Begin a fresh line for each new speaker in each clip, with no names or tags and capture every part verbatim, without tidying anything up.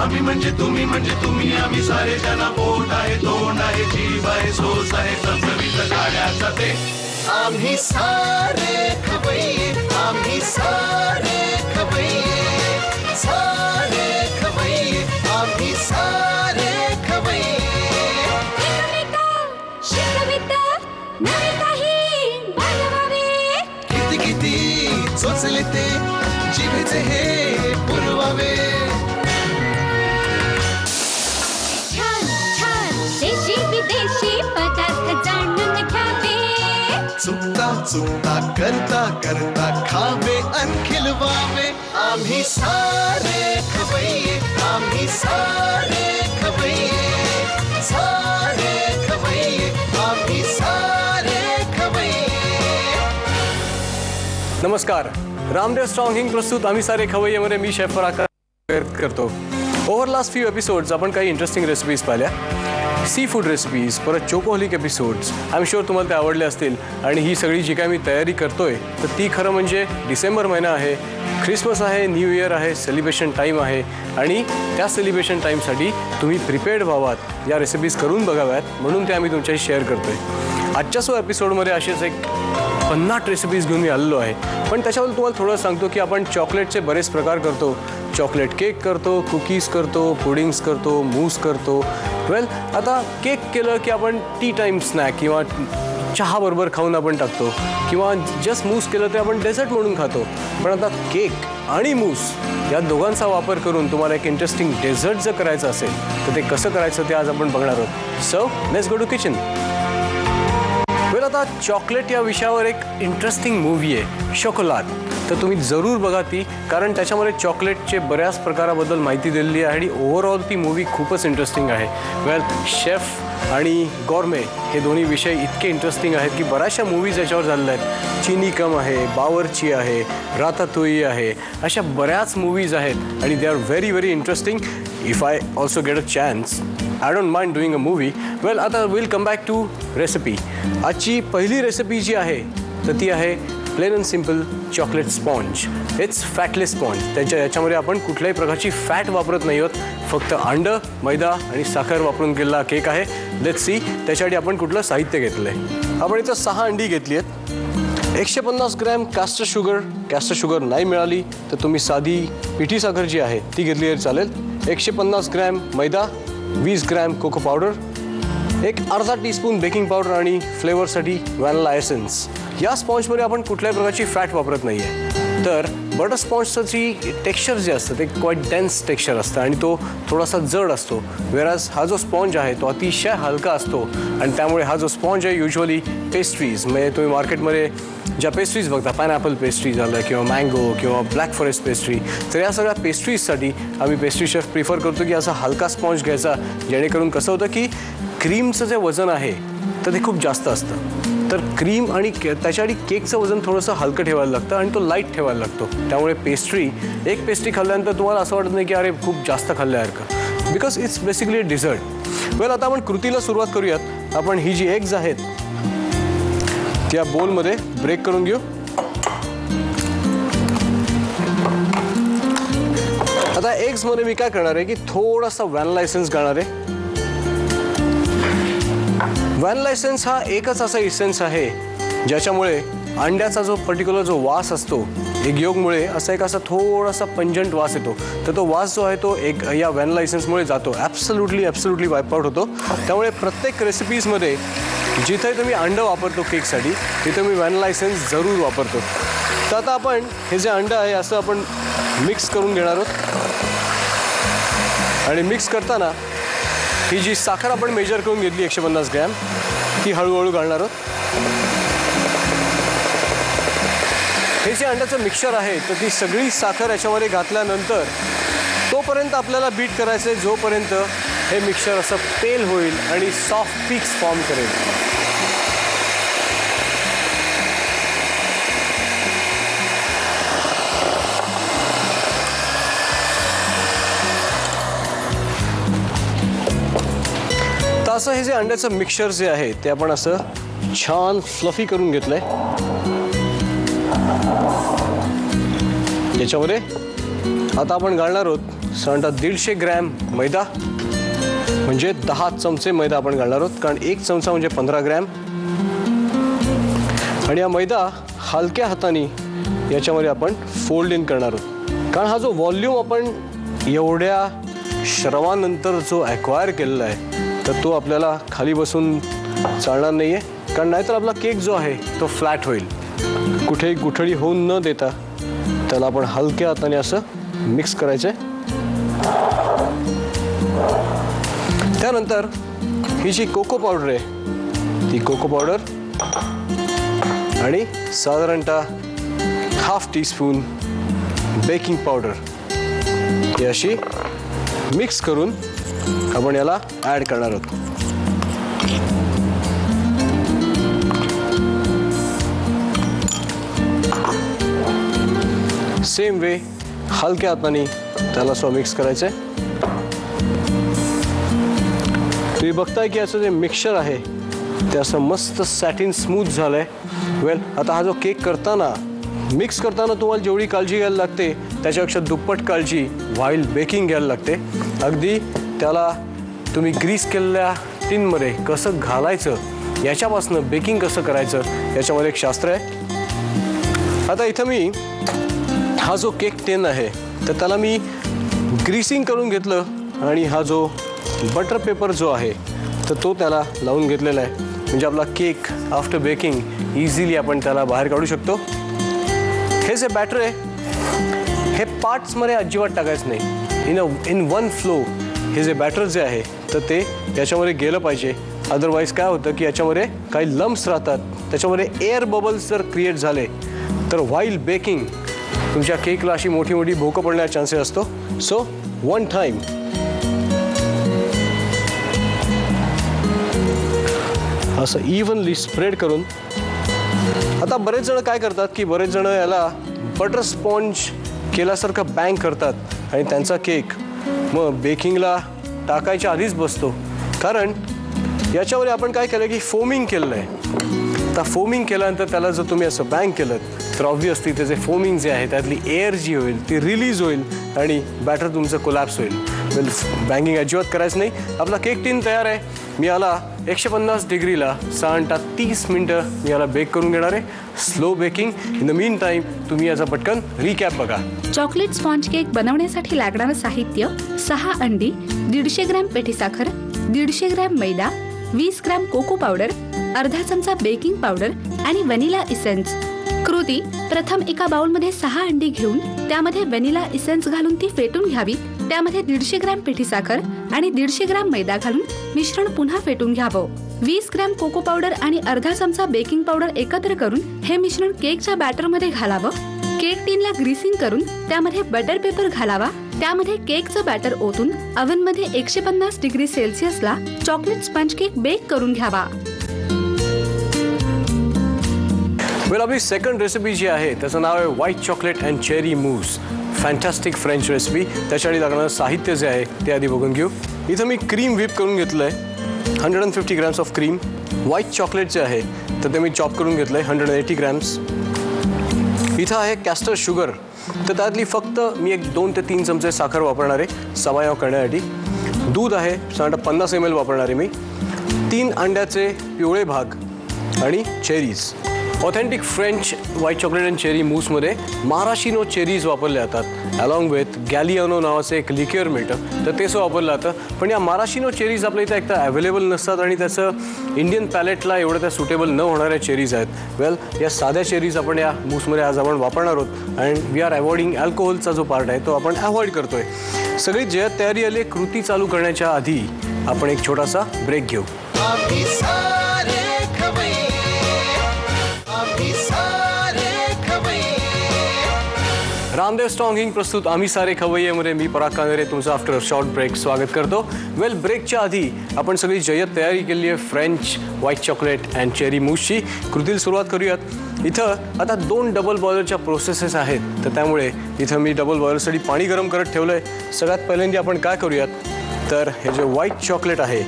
आम्ही म्हणजे तुम्ही म्हणजे तुम्ही आम्ही सारे जना पोट आहे तोंड आहे जीव आहे सोस आहे चमचमीत गाड्याचा ते आम्ही सारे खवय्ये आम्ही सारे खवय्ये सारे खवय्ये आम्ही सारे खवय्ये
एकमेका शिकवित नवे काही बनवावे
किती किती चोचले ते जिभेचे हे पुरवावे
छान छान देशी विदेशी पदार्थ जाणून घ्यावे
चुकता चुकता करता करता खावे अन खिलवावे आम्ही सारे खवय्ये आम्ही सारे खवय्ये सारे खवय्ये आम्ही सारे खवय्ये.
नमस्कार. रामदेव स्ट्रॉंग हिंग प्रस्तुत आम्ही सारे खवय्येमध्ये मी शेफ फराकर करतो. ओव्हर लास्ट फ्यू एपिसोड्स आपण काही इंटरेस्टिंग रेसिपीज पाहिल्या, सी फूड रेसिपीज, परत chocoholic episodes. I am sure तुम्हाला ते आवडले असतील. आणि ही सगळी जी काय मी तयारी करतोय तर ती खरं म्हणजे डिसेंबर महिना आहे, ख्रिसमस आहे, न्यू इयर आहे, सेलिब्रेशन टाईम आहे आणि त्या सेलिब्रेशन टाईमसाठी तुम्ही प्रिपेअर्ड व्हावात, या रेसिपीज करून बघाव्यात म्हणून ते आम्ही तुमच्याशी शेअर करतोय. आजच्या सो एपिसोडमध्ये असेच एक पन्नास रेसिपीज घेऊन मी आलेलो आहे. पण त्याच्यावर तुम्हाला थोडं सांगतो की आपण चॉकलेटचे बरेच प्रकार करतो. चॉकलेट केक करतो, कुकीज करतो, पुडिंग्स करतो, मूस करतो. वेल, आता केक केलं की आपण टी टाईम स्नॅक किंवा चहाबरोबर खाऊन आपण टाकतो किंवा जस्ट मूस केलं तर आपण डेझर्ट म्हणून खातो. पण आता केक आणि मूस या दोघांचा वापर करून तुम्हाला एक इंटरेस्टिंग डेझर्ट जर करायचं असेल तर ते कसं करायचं ते आज आपण बघणार आहोत. So let's go to kitchen. Well, आता चॉकलेट या विषयावर एक इंटरेस्टिंग मूवी आहे शोकोलाद, तर तुम्ही जरूर बघा ती, कारण त्याच्यामध्ये चॉकलेटचे बऱ्याच प्रकाराबद्दल माहिती दिलेली आहे आणि ओव्हरऑल ती मूवी खूपच इंटरेस्टिंग आहे. वेल, शेफ आणि गॉर्मे हे दोन्ही विषय इतके इंटरेस्टिंग आहेत की बऱ्याचशा मूवीज याच्यावर झालेल्या आहेत. चिनी कम आहे, बावर्ची आहे, रातातोई आहे, अशा बऱ्याच मूवीज आहेत आणि they are very very interesting. If I also get a chance I don't mind doing a movie. Well, आता will come back to recipe. आजची पहिली रेसिपी जी आहे तर ती आहे plain and simple chocolate sponge. It's fatless sponge. त्याच्या याच्यामध्ये आपण कुठल्याही प्रकारची फॅट वापरत नाही आहोत, फक्त अंडं, मैदा आणि साखर वापरून केलेला केक आहे. लेट्स सी त्याच्यासाठी आपण कुठलं साहित्य घेतलं आहे. आपण इथं सहा अंडी घेतली आहेत, एकशे पन्नास gram caster sugar. Caster sugar नाही मिळाली तर तुम्ही साधी पिठी साखर जी आहे ती घेतली तरी चालेल. एकशे पन्नास ग्रॅम मैदा, वीस ग्रॅम कोको पावडर, एक अर्धा टीस्पून बेकिंग पावडर आणि फ्लेवरसाठी व्हॅनिला एसेन्स. या स्पॉन्जमध्ये आपण कुठल्याही प्रकारची फॅट वापरत नाही आहे. तर बटर स्पॉन्जचं जी टेक्स्चर जे असतं ते क्वाईट डेन्स टेक्स्चर असतं आणि तो थोडासा जड असतो, वेराज हा जो स्पॉन्ज आहे तो अतिशय हलका असतो. आणि त्यामुळे हा जो स्पॉन्ज आहे युजली पेस्ट्रीज, म्हणजे तुम्ही मार्केटमध्ये ज्या पेस्ट्रीज बघता, पायनॅपल पेस्ट्री झालं किंवा मँगो किंवा ब्लॅक फॉरेस्ट पेस्ट्री, तर या सगळ्या पेस्ट्रीजसाठी आम्ही पेस्ट्री शेफ प्रिफर करतो की असा हलका स्पॉन्ज घ्यायचा, जेणेकरून कसं होतं की क्रीमचं जे वजन आहे तर ते खूप जास्त असतं. तर क्रीम आणि के त्याच्यासाठी केकचं वजन थोडंसं हलकं ठेवायला लागतं आणि तो लाईट ठेवायला लागतो. त्यामुळे पेस्ट्री एक पेस्ट्री खाल्ल्यानंतर तुम्हाला असं वाटत नाही की अरे खूप जास्त खाल्ल्यासारखं, because it's basically a dessert. Well, आता आपण कृतीला सुरुवात करूयात. आपण ही जी एग्ज आहेत त्या बोलमध्ये ब्रेक करून घेऊ. आता एग्जमध्ये मी काय करणार आहे की थोडासा व्हॅनिला एसेन्स घालणार आहे. व्हॅनिला एसेन्स हा एकच असा इसेन्स आहे ज्याच्यामुळे अंड्याचा जो पर्टिक्युलर जो वास असतो एग योगमुळे असा एक असा थोडासा पंजंट वास येतो. तर तो वास जो आहे तो एक या व्हॅनिला एसेन्समुळे जातो. ॲब्सोल्युटली ॲब्सोल्युटली वाईप आउट होतो. त्यामुळे प्रत्येक रेसिपीजमध्ये जिथे तुम्ही अंडं वापरतो केकसाठी तिथे मी व्हॅनिला एसेन्स जरूर वापरतो. तर आता आपण हे जे अंडं आहे असं आपण मिक्स करून घेणार आहोत. आणि मिक्स करताना ही जी साखर आपण मेजर करून घेतली एकशे पन्नास ग्रॅम ती हळूहळू घालणार आहोत. हे जे अंड्याचं मिक्सचर आहे तर ती सगळी साखर याच्यामध्ये घातल्यानंतर तोपर्यंत आपल्याला बीट करायचं आहे जोपर्यंत हे मिक्सचर असं पेल होईल आणि सॉफ्ट पीक्स फॉर्म करेल. तर असं हे जे अंड्याचं मिक्सचर जे आहे ते आपण असं छान फ्लफी करून घेतलंय. याच्यामध्ये आता आपण घालणार आहोत साधारणतः दीडशे ग्रॅम मैदा, म्हणजे दहा चमचे मैदा आपण घालणार आहोत, कारण एक चमचा म्हणजे पंधरा ग्रॅम. आणि हा मैदा हलक्या हाताने याच्यामध्ये आपण फोल्ड इन करणार आहोत, कारण हा जो व्हॉल्यूम आपण एवढ्या श्रवानंतर जो ॲक्वायर केलेला आहे तर तो आपल्याला खाली बसून चालणार नाही आहे, कारण नाहीतर आपला केक जो आहे तो फ्लॅट होईल. कुठेही गुठळी होऊन न देता त्याला आपण हलक्या हाताने असं मिक्स करायचं आहे. त्यानंतर ही जी कोको पावडर आहे ती कोको पावडर आणि साधारणतः हाफ टीस्पून बेकिंग पावडर ही अशी मिक्स करून आपण याला ॲड करणार आहोत. सेम वे हलक्या हाताने त्याला असं मिक्स करायचं आहे. तुम्ही बघताय की याचं जे मिक्सचर आहे ते असं मस्त सॅटिन स्मूथ झालं आहे. वेल, आता हा जो केक करताना मिक्स करताना तुम्हाला जेवढी काळजी घ्यायला लागते त्याच्यापेक्षा दुप्पट काळजी व्हाईल बेकिंग घ्यायला लागते. अगदी त्याला तुम्ही ग्रीस केलेल्या टिनमध्ये कसं घालायचं याच्यापासून बेकिंग कसं करायचं याच्यामध्ये एक शास्त्र आहे. आता इथं मी हा जो केक टिन आहे तर त्याला मी ग्रीसिंग करून घेतलं आणि हा जो बटर पेपर जो आहे तर तो त्याला लावून घेतलेला आहे, म्हणजे आपला केक आफ्टर बेकिंग इझिली आपण त्याला बाहेर काढू शकतो. हे जे बॅटर आहे हे पार्ट्समध्ये अजिबात टाकायचं नाही. In a in one flow हे जे बॅटर जे आहे तर ते याच्यामध्ये गेलं पाहिजे. अदरवाईज काय होतं की याच्यामध्ये काही लम्प्स राहतात, त्याच्यामध्ये एअर बबल्स जर क्रिएट झाले तर व्हाईल बेकिंग तुमच्या केकला अशी मोठी मोठी भोकं पडण्याचा चान्सेस असतो. सो वन टाईम असं इव्हनली स्प्रेड करून. आता बरेच जण काय करतात की बरेच जण याला बटर स्पॉन्ज केल्यासारखं बँक करतात आणि त्यांचा केक मग बेकिंगला टाकायच्या आधीच बसतो, कारण याच्यावर आपण काय केलं की फोमिंग केलेलं आहे. आता फोमिंग केल्यानंतर त्याला जर तुम्ही असं बँक केलं तर ऑब्व्हियसली त्याचे फोमिंग जे आहे त्यातली एअर जी होईल ती रिलीज होईल आणि बॅटर तुमचं कोलॅप्स होईल. वेल, बँकिंग अजिबात करायचं नाही. आपला केक टिन तयार आहे. मी याला एकशे पन्नास डिग्रीला साधारणतः तीस मिनटं मी याला बेक करून घेणार आहे, slow baking. In the mean time तुम्ही याचा पटकन रिकॅप बघा.
चॉकलेट स्पॉन्ज केक बनवण्यासाठी लागणारं साहित्य: सहा अंडी, दीडशे ग्रॅम पेठी साखर, दीडशे ग्रॅम मैदा, वीस ग्रॅम कोको पावडर, अर्धा चमचा बेकिंग पावडर आणि व्हॅनिला इसेन्स. कृती: प्रथम एका बाउलमध्ये सहा अंडी घेऊन त्यामध्ये व्हॅनिला इसेन्स घालून ती फेटून घ्यावी. त्यामध्ये दीडशे ग्रॅम पेठी साखर आणि दीडशे ग्रॅम मैदा घालून मिश्रण पुन्हा फेटून घ्यावं. वीस ग्रॅम कोको पावडर आणि अर्धा चमचा बेकिंग पावडर एकत्र करून हे मिश्रण केकच्या बॅटरमध्ये घालावं. केक टिनला ग्रीसिंग करून त्यामध्ये बटर पेपर घालावा. त्यामध्ये केकचं बॅटर ओतून ओव्हनमध्ये एकशे पन्नास डिग्री सेल्सिअसला चॉकलेट स्पंज केक बेक करून घ्यावा.
वेल, आपली सेकंड रेसिपी जी आहे त्याचं नाव आहे white chocolate and cherry mousse. Fantastic French recipe. त्यासाठी लागणारं साहित्य जे आहे ते आधी बघून घेऊ. इथं मी क्रीम व्हिप करून घेतलं आहे, hundred and fifty grams of cream. White chocolate जे आहे तर ते मी चॉप करून घेतलं आहे, हंड्रेड एटी ग्रॅम्स. इथं आहे कॅस्टर शुगर, तर त्यातली फक्त मी एक दोन ते तीन चमचे साखर वापरणार आहे सवायाव करण्यासाठी. दूध आहे साधारण पन्नास एम एल वापरणार आहे मी. तीन अंड्याचे पिवळे भाग आणि cherries. Authentic French white chocolate and cherry मूसमध्ये माराशिनो चेरीज वापरले जातात, अलॉंग विथ गॅलियानो नावाचं एक लिक्युअर मिळतं तर तेच वापरलं जातं. पण या माराशिनो चेरीज आपल्या इथं एकदा अवेलेबल नसतात आणि त्याचं इंडियन पॅलेटला एवढं त्या सुटेबल न होणाऱ्या चेरीज आहेत. वेल, या साध्या चेरीज आपण या मूसमध्ये आज आपण वापरणार आहोत आणि वी आर अवॉइडिंग अल्कोहोलचा जो पार्ट आहे तो आपण अवॉइड करतोय. सगळी जे तयारी आली कृती चालू करण्याच्या आधी आपण एक छोटासा ब्रेक घेऊ.
आम्ही सारे खवय्ये, आम्ही सारे खवय्ये.
रामदेव स्ट्रॉंग हिंग प्रस्तुत आम्ही सारे खवय्येमध्ये मी पराग कांगरे तुमचं आफ्टर शॉर्ट ब्रेक स्वागत करतो. वेल, ब्रेकच्या आधी आपण सगळी जय्यत तयारी केली आहे French white chocolate and cherry मूसची. कृतीला सुरुवात करूयात. इथं आता दोन डबल बॉयलरच्या प्रोसेसेस आहेत तर त्यामुळे इथं मी डबल बॉयलरसाठी पाणी गरम करत ठेवलं आहे. सगळ्यात पहिल्यांदा आपण काय करूयात तर हे जे व्हाईट चॉकलेट आहे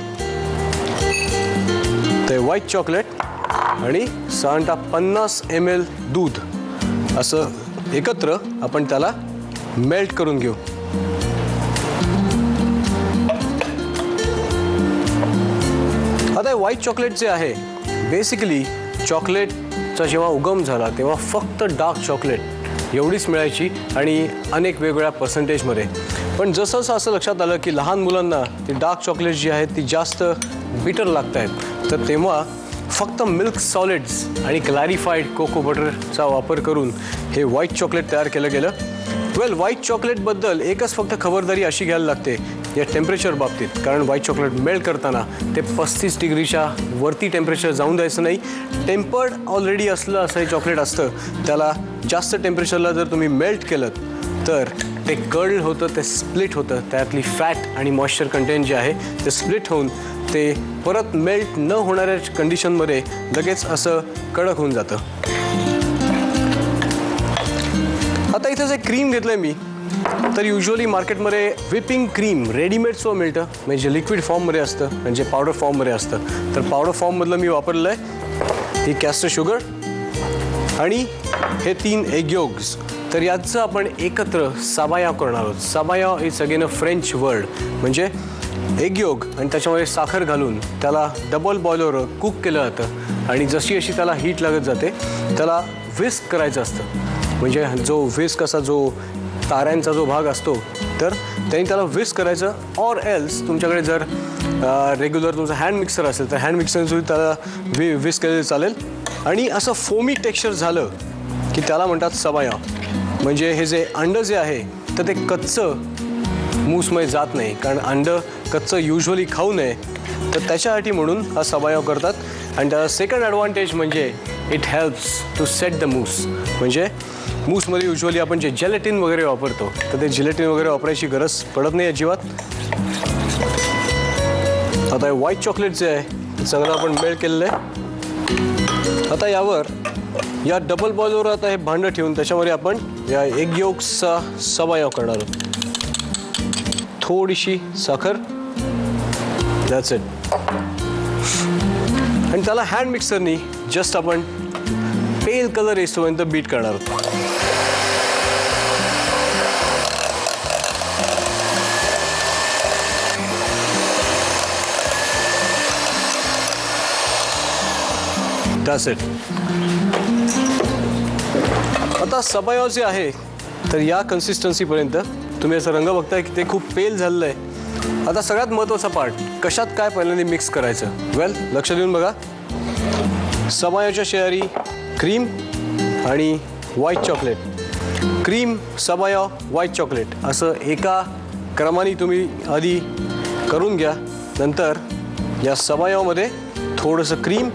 ते व्हाईट चॉकलेट आणि साधारणतः पन्नास एम एल दूध असं एकत्र आपण त्याला मेल्ट करून घेऊ. व्हाईट चॉकलेट जे आहे बेसिकली चॉकलेटचा जेव्हा उगम झाला तेव्हा फक्त डार्क चॉकलेट एवढीच मिळायची आणि अनेक वेगवेगळ्या पर्सेंटेजमध्ये. पण जसं जसं असं लक्षात आलं की लहान मुलांना ती डार्क चॉकलेट जी आहेत ती जास्त बिटर लागत आहेत, तर तेव्हा फक्त मिल्क सॉलिड्स आणि क्लॅरिफाईड कोको बटरचा वापर करून हे व्हाईट चॉकलेट तयार केलं गेलं. वेल, व्हाईट चॉकलेटबद्दल एकच फक्त खबरदारी अशी घ्यायला लागते या टेम्परेचर बाबतीत, कारण व्हाईट चॉकलेट मेल्ट करताना ते पस्तीस डिग्रीच्या वरती टेम्परेचर जाऊन द्यायचं नाही. टेम्पर्ड ऑलरेडी असलं असं हे चॉकलेट असतं, त्याला जास्त टेम्परेचरला जर तुम्ही मेल्ट केलं तर ते कर्ल होतं, ते स्प्लिट होतं, त्यातली फॅट आणि मॉइश्चर कंटेंट जे आहे ते स्प्लिट होऊन ते परत मेल्ट न होणाऱ्या कंडिशनमध्ये लगेच असं कडक होऊन जातं. आता इथं जे क्रीम घेतलं आहे मी, तर युजली मार्केटमध्ये व्हिपिंग क्रीम रेडीमेडचं मिळतं, म्हणजे लिक्विड फॉर्ममध्ये असतं, म्हणजे पावडर फॉर्ममध्ये असतं. तर पावडर फॉर्ममधलं मी वापरलं आहे ही कॅस्टर शुगर आणि हे तीन एग योग्स. तर याचं आपण एकत्र साबाया करणार आहोत. Sabayon is again a French word, म्हणजे एग योग आणि त्याच्यामध्ये साखर घालून त्याला डबल बॉयलरवर कुक केलं जातं आणि जशी अशी त्याला हीट लागत जाते त्याला व्हिस्क करायचं असतं. म्हणजे जो व्हिस्क असा जो ताऱ्यांचा जो भाग असतो तर त्यांनी त्याला व्हिस्क करायचं. ऑर एल्स तुमच्याकडे जर रेग्युलर तुमचा हँड मिक्सर असेल तर हँड मिक्सरने त्याला वि व्हिस्क केलं चालेल. आणि असं फोमी टेक्स्चर झालं की त्याला म्हणतात सबाया. म्हणजे हे जे अंडं जे आहे तर ते कच्चं मूसमध्ये जात नाही, कारण अंडं कच्चं युजली खाऊ नये, तर त्याच्यासाठी म्हणून हा सबाया करतात. आणि त्याचा सेकंड ॲडव्हान्टेज म्हणजे it helps to set the mousse. म्हणजे मूसमध्ये युजली आपण जे जेलेटिन वगैरे वापरतो तर ते जिलेटिन वगैरे वापरायची गरज पडत नाही अजिबात. आता हे व्हाईट चॉकलेट जे आहे ते चांगलं आपण मेल्ट केलेलं आहे. आता यावर या डबल बॉयलवर आता हे भांडं ठेवून त्याच्यामध्ये आपण या एग योग्सचा सबाया करणार आहोत. थोडीशी साखर, दॅट्स इट. आणि त्याला हँड मिक्सरनी जस्ट आपण पेल कलर येईपर्यंत बीट करणार आहोत. That's it. आता सबाया जे आहे तर या कन्सिस्टन्सीपर्यंत तुम्ही असं रंग बघताय की ते खूप पेल झालेलं आहे. आता सगळ्यात महत्त्वाचा पार्ट, कशात काय पहिल्यांदा मिक्स करायचं. वेल, लक्ष देऊन बघा. सबायाच्या शेजारी क्रीम आणि white chocolate, cream, sabayon, white chocolate असं एका क्रमाने तुम्ही आधी करून घ्या. नंतर या सबायामध्ये थोडंसं क्रीम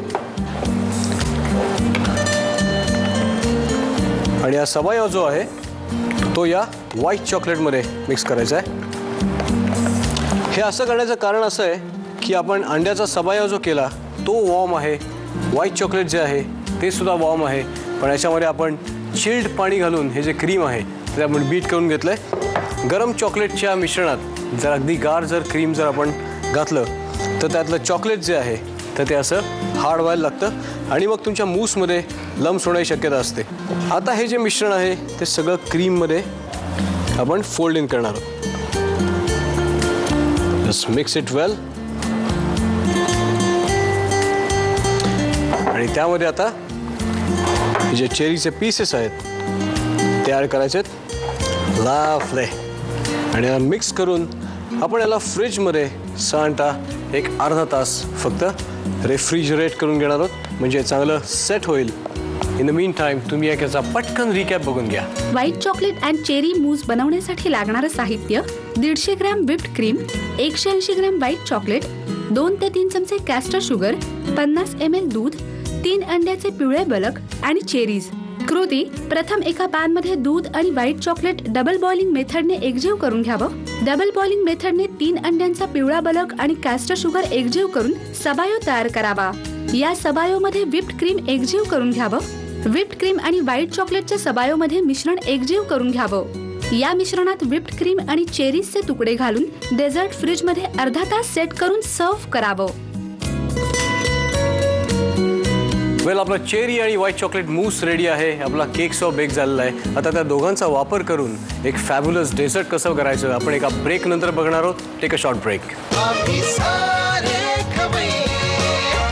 आणि हा सबाया जो आहे तो या व्हाईट चॉकलेटमध्ये मिक्स करायचा आहे. हे असं करण्याचं कारण असं आहे की आपण अंड्याचा सबाया जो केला तो वॉर्म आहे, व्हाईट चॉकलेट जे आहे ते सुद्धा वॉर्म आहे, पण याच्यामध्ये आपण चिल्ड पाणी घालून हे जे क्रीम आहे ते आपण बीट करून घेतलं आहे. गरम चॉकलेटच्या मिश्रणात जर अगदी गार जर क्रीम जर आपण घातलं तर त्यातलं चॉकलेट जे आहे तर ते असं हार्ड व्हायला लागतं आणि मग तुमच्या मूसमध्ये लम्स होण्याची शक्यता असते. आता हे जे मिश्रण आहे ते सगळं क्रीममध्ये आपण फोल्ड इन करणार आहोत. Just mix it well. आणि त्यामध्ये आता जे चेरीचे पीसेस आहेत ते ॲड करायचे आहेत. लाफले आणि याला मिक्स करून आपण याला फ्रीजमध्ये साधारणतः एक अर्धा तास फक्त रेफ्रिजरेट करून घेणार आहोत, म्हणजे चांगलं सेट होईल. इन द मीन टाइम तुम्ही एक याचा पटकन रिकॅप बघून घ्या.
White chocolate and cherry mousse बनवण्यासाठी लागणारं साहित्य: दीडशे ग्रॅम व्हिप्ड क्रीम, एकशे ऐंशी ग्रॅम व्हाईट चॉकलेट, दोन ते तीन चमचे कॅस्टर शुगर, पन्नास एम एल दूध, तीन अंड्याचे पिवळे बलक आणि चेरीज. कृती: प्रथम एका पॅन मध्ये दूध आणि व्हाईट चॉकलेट डबल बॉइलिंग मेथडने एकजीव करून घ्यावं. डबल बॉइलिंग मेथडने तीन अंड्यांचा पिवळा बलक आणि कॅस्टर शुगर एकजीव करून सबायो तयार करावा. या सबायोमध्ये व्हिप्ड क्रीम एकजीव करून घ्यावं. व्हिप्ड क्रीम आणि व्हाईट चॉकलेटच्या सबायोमध्ये मिश्रण एकजीव करून घ्यावं. या मिश्रणात व्हिप्ड क्रीम आणि चेरीजचे तुकडे घालून डेझर्ट फ्रीजमध्ये अर्धा तास सेट करून सर्व्ह करावं.
वेल, आपला चेरी आणि व्हाईट चॉकलेट मूस रेडी आहे. आपला केक सॉ बेक झालेला आहे. आता त्या दोघांचा वापर करून एक फॅब्युलस डेझर्ट कसं करायचं आपण एका ब्रेक नंतर बघणार आहोत. Take a short break.
आम्ही सारे खवय्ये.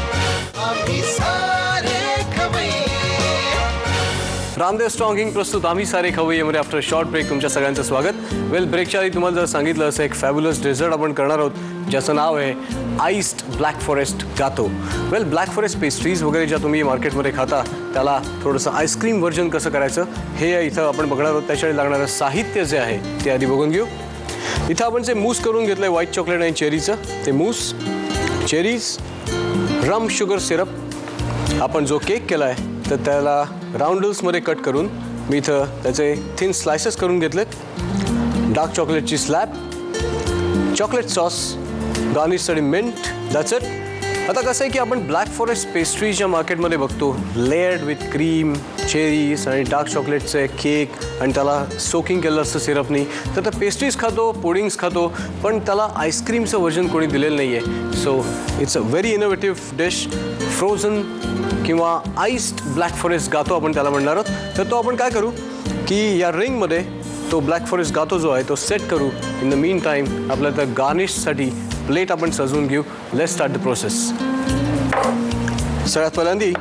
रामदेव स्ट्रॉंग हिंग प्रस्तुत आम्ही सारे खवय्येमध्ये आफ्टर शॉर्ट ब्रेक तुमच्या सगळ्यांचं स्वागत. वेल, ब्रेकच्या आधी तुम्हाला जर सांगितलं असं एक फॅब्युलस डेझर्ट आपण करणार आहोत ज्याचं नाव आहे आईस्ड ब्लॅक फॉरेस्ट गातो. वेल, ब्लॅक फॉरेस्ट पेस्ट्रीज वगैरे ज्या तुम्ही मार्केटमध्ये खाता त्याला थोडंसं आईस्क्रीम व्हर्जन कसं करायचं हे इथं आपण बघणार आहोत. त्याच्यासाठी लागणारं साहित्य जे आहे ते आधी बघून घेऊ. इथं आपण जे मूस करून घेतलं आहे व्हाईट चॉकलेट आणि चेरीचं, ते mousse, cherries, rum sugar syrup, आपण जो केक केला आहे तर त्याला राऊंडल्समध्ये कट करून मी इथं त्याचे थिन स्लायसेस करून घेतलेत, डार्क चॉकलेटची स्लॅब, चॉकलेट सॉस, गार्निशसाठी मिंट, दॅट्स इट. आता कसं आहे की आपण ब्लॅक फॉरेस्ट पेस्ट्री ज्या मार्केटमध्ये बघतो लेयर्ड विथ क्रीम, चेरीज आणि डार्क चॉकलेटचे केक आणि त्याला सोकिंग केलं असतं सिरपनी, तर त्या पेस्ट्रीज खातो, पुडिंग्स खातो, पण त्याला आईस्क्रीमचं व्हर्जन कोणी दिलेलं नाही आहे. So it's a very innovative dish, frozen किंवा आईस्ड ब्लॅक फॉरेस्ट गातो आपण त्याला म्हणणार आहोत. तर तो आपण काय करू की या रिंगमध्ये तो ब्लॅक फॉरेस्ट गातो जो आहे तो सेट करू. इन द मीन टाईम आपल्याला त्या गार्निशसाठी प्लेट आपण सजवून घेऊ. Let's start the process. सगळ्यात पहिल्यांदी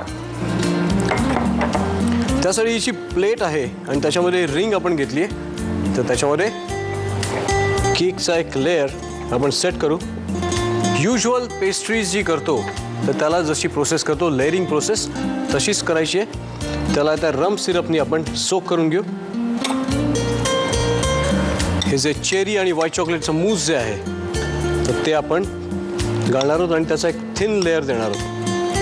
त्यासाठी जी प्लेट आहे आणि त्याच्यामध्ये रिंग आपण घेतली आहे, तर त्याच्यामध्ये केकचा एक लेअर आपण सेट करू. युज्युअल पेस्ट्रीज जी करतो तर त्याला जशी प्रोसेस करतो लेअरिंग प्रोसेस तशीच करायची आहे. त्याला त्या रम सिरपनी आपण सोक करून घेऊ. हे जे चेरी आणि व्हाईट चॉकलेटचं मूस जे आहे तर ते आपण घालणार आहोत आणि त्याचा एक थिन लेअर देणार आहोत.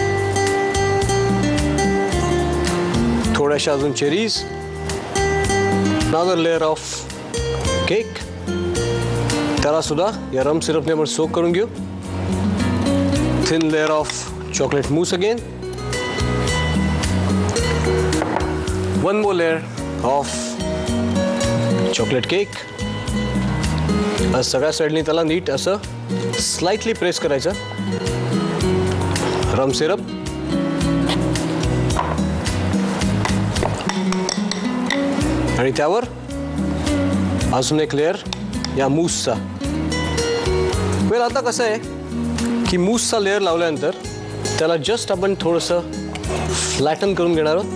थोड्याशा अजून cherries, another layer of cake, त्याला सुद्धा या रम सिरपने आपण सोक करून घेऊ. Thin layer of chocolate mousse again. One more layer of chocolate cake. आज सगळ्या साईडनी त्याला नीट असं स्लाइटली प्रेस करायचं. रम सिरप, आणि त्यावर अजून एक लेअर या मूसचा. वेल, आता कसं आहे की मूसचा लेअर लावल्यानंतर त्याला जस्ट आपण थोडंसं फ्लॅटन करून घेणार आहोत.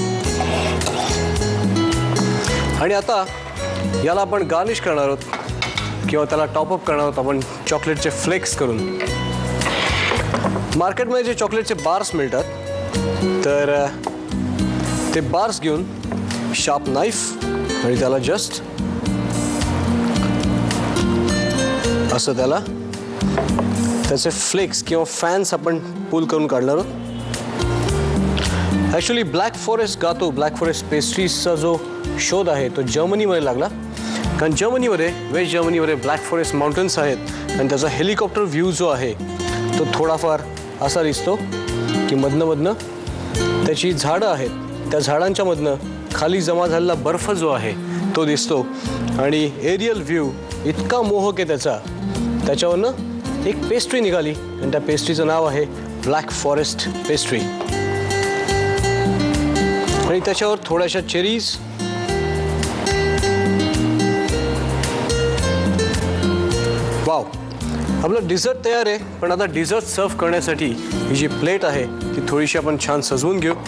आणि आता याला आपण गार्निश करणार आहोत किंवा त्याला टॉपअप करणार आहोत आपण चॉकलेटचे फ्लेक्स करून. मार्केटमध्ये जे चॉकलेटचे बार्स मिळतात तर ते बार्स घेऊन शार्प नाईफ आणि त्याला जस्ट असं त्याला त्याचे फ्लेक्स किंवा फॅन्स आपण पुल करून काढणार आहोत. Actually black forest gateau, black forest पेस्ट्रीजचा जो शोध आहे तो जर्मनीमध्ये लागला, कारण जर्मनीमध्ये वेस्ट जर्मनीमध्ये ब्लॅक फॉरेस्ट माउंटन्स आहेत आणि त्याचा हेलिकॉप्टर व्ह्यू जो आहे तो थोडाफार असा दिसतो की मधनं मधनं त्याची झाडं आहेत, त्या झाडांच्या मधनं खाली जमा झालेला बर्फ जो आहे तो दिसतो आणि एरियल व्ह्यू इतका मोहक आहे त्याचा. त्याच्यावरनं एक पेस्ट्री निघाली आणि त्या पेस्ट्रीचं नाव आहे ब्लॅक फॉरेस्ट पेस्ट्री. आणि त्याच्यावर थोड्याशा चेरीज, वाव, आपलं डिझर्ट तयार आहे. पण आता डिझर्ट सर्व करण्यासाठी ही जी प्लेट आहे ती थोडीशी आपण छान सजवून घेऊ.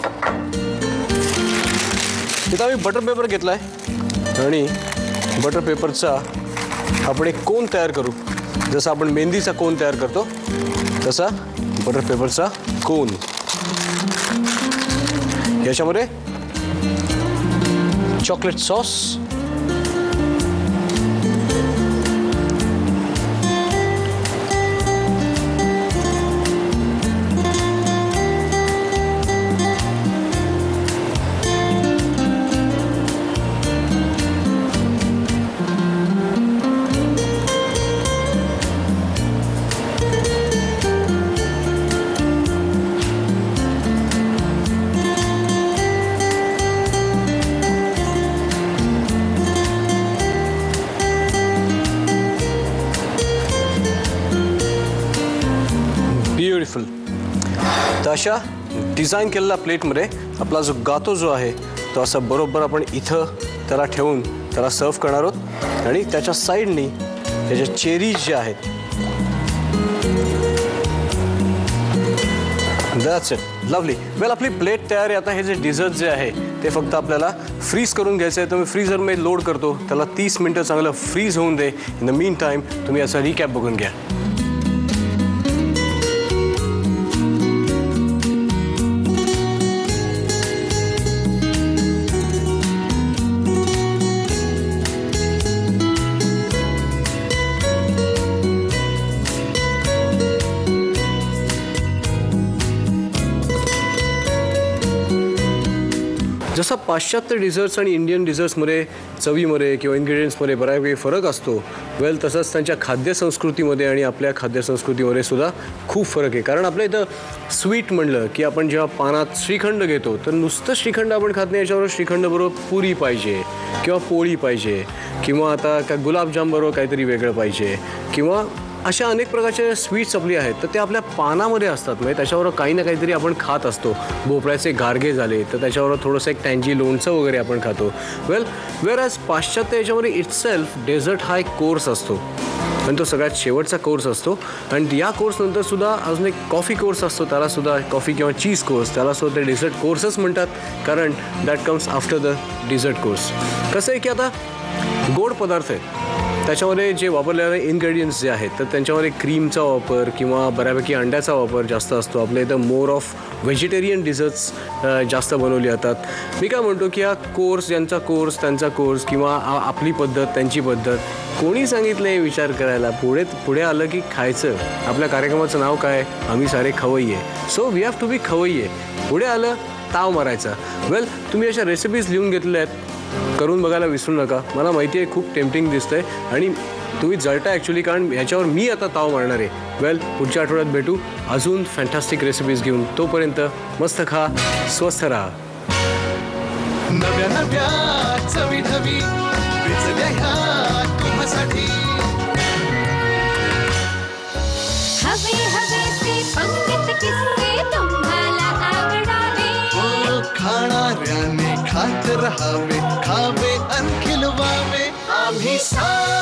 इथं आम्ही बटर पेपर घेतला आहे आणि बटर पेपरचा आपण एक कोन तयार करू. जसं आपण मेहंदीचा कोन तयार करतो तसा बटर पेपरचा कोन. याच्यामध्ये चॉकलेट सॉस, ब्युटिफुल. तर अशा डिझाईन केलेल्या प्लेटमध्ये आपला जो गातो जो आहे तो असा बरोबर आपण इथं त्याला ठेवून त्याला सर्व करणार आहोत. आणि त्याच्या साईडनी त्याच्या चेरीज ज्या आहेत, दॅट्स इट. लवली. वेल आपली प्लेट तयार आहे. आता हे जे डिझर्ट जे आहे ते फक्त आपल्याला फ्रीज करून घ्यायचं आहे. तर मी फ्रीझरमध्ये लोड करतो. त्याला तीस मिनटं चांगलं फ्रीज होऊन दे. इन द मीन टाईम तुम्ही याचा रिकॅप बघून घ्या. जसा पाश्चात्य डिझर्ट्स आणि इंडियन डिझर्ट्समध्ये चवीमध्ये किंवा इन्ग्रेडियंट्समध्ये बऱ्यापैकी फरक असतो, वेल तसंच त्यांच्या खाद्यसंस्कृतीमध्ये आणि आपल्या खाद्यसंस्कृतीमध्ये सुद्धा खूप फरक आहे. कारण आपल्या इथं स्वीट म्हणलं की आपण जेव्हा पानात श्रीखंड घेतो तर नुसतं श्रीखंड आपण खात नाही, याच्याबरोबर श्रीखंडबरोबर पुरी पाहिजे किंवा पोळी पाहिजे किंवा आता काय गुलाबजामबरोबर काहीतरी वेगळं पाहिजे किंवा अशा अनेक प्रकारचे स्वीट्स आपली आहेत. तर ते आपल्या पानामध्ये असतात. म्हणजे त्याच्याबरोबर काही ना काहीतरी आपण खात असतो. भोपळ्याचे गारगे झाले तर त्याच्याबरोबर थोडंसं एक टँजी लोणचं वगैरे आपण खातो. वेल वेअर ॲज पाश्चात्य याच्यामध्ये इटसेल्फ डेझर्ट हा एक कोर्स असतो आणि तो सगळ्यात शेवटचा कोर्स असतो. आणि या कोर्सनंतर सुद्धा अजून एक कॉफी कोर्स असतो, त्यालासुद्धा कॉफी किंवा चीज कोर्स, त्यालासुद्धा ते डेझर्ट कोर्सच म्हणतात कारण that comes after the dessert course. कसं आहे की आता गोड पदार्थ आहेत, त्याच्यामध्ये जे वापरलेले इन्ग्रेडियंट्स जे आहेत तर त्यांच्यामध्ये क्रीमचा वापर किंवा बऱ्यापैकी अंड्याचा वापर जास्त असतो. आपल्या इथं मोर ऑफ व्हेजिटेरियन डिझर्ट्स जास्त बनवली जातात. मी काय म्हणतो की हा कोर्स, ज्यांचा कोर्स त्यांचा कोर्स किंवा आपली पद्धत त्यांची पद्धत, कोणी सांगितलं हे विचार करायला? पुढे पुढे आलं की खायचं. आपल्या कार्यक्रमाचं नाव काय? आम्ही सारे खवय्ये. So we have to be खवय्ये. पुढे आलं ताव मारायचा. वेल तुम्ही अशा रेसिपीज लिहून घेतल्या आहेत, करून बघायला विसरू नका. मला माहिती आहे खूप टेम्पटिंग दिसतं आहे आणि तुम्ही जळता ॲक्च्युली, कारण ह्याच्यावर मी आता ताव मारणार आहे. वेल पुढच्या आठवड्यात भेटू अजून फॅन्टास्टिक रेसिपीज घेऊन. तोपर्यंत मस्त खा, स्वस्थ राहा.
नव्या नव्या चवी धवी विचल्या ह्या तुम्हासाठी.
हवे हवे ते पंगत किस्से तुम्हाला आवडावे.
खाणाऱ्याने खात रहावे, खावे अन खिलवावे. आम्ही सा